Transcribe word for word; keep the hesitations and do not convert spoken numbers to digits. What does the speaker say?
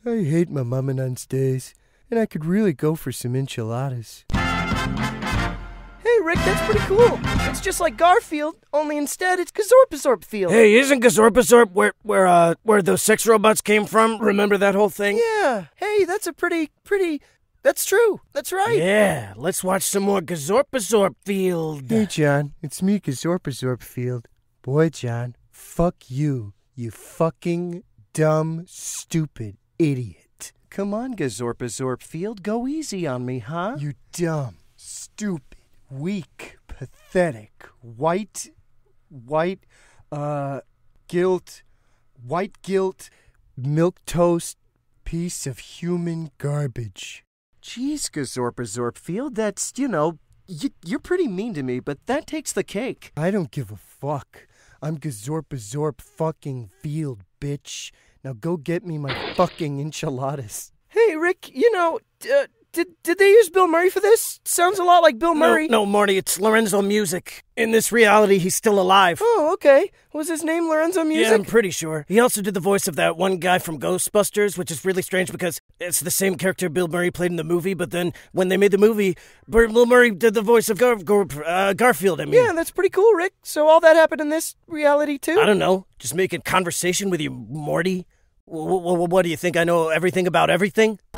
I hate my mama-nuns days, and I could really go for some enchiladas. Hey, Rick, that's pretty cool. It's just like Garfield, only instead it's Gazorpazorpfield. Hey, isn't Gazorpazorp where where uh where those sex robots came from? Remember that whole thing? Yeah. Hey, that's a pretty pretty. That's true. That's right. Yeah. Let's watch some more Gazorpazorpfield. Hey, John, it's me, Gazorpazorpfield. Boy, John, fuck you, you fucking dumb, stupid idiot. Come on, Gazorpazorpfield, go easy on me, huh? You dumb, stupid, weak, pathetic, white, white, uh, guilt, white guilt, milquetoast piece of human garbage. Jeez, Gazorpazorpfield, that's, you know, y- you're pretty mean to me, but that takes the cake. I don't give a fuck. I'm Gazorpazorp fucking Field, bitch. Now go get me my fucking enchiladas. Hey, Rick, you know, uh, did did they use Bill Murray for this? Sounds a lot like Bill Murray. No, no, Morty, it's Lorenzo Music. In this reality, he's still alive. Oh, okay. Was his name Lorenzo Music? Yeah, I'm pretty sure. He also did the voice of that one guy from Ghostbusters, which is really strange because it's the same character Bill Murray played in the movie, but then when they made the movie, Bill Murray did the voice of Gar- Gar- uh, Garfield, I mean. Yeah, that's pretty cool, Rick. So all that happened in this reality, too? I don't know. Just making conversation with you, Morty. W- w- what do you think? I know everything about everything?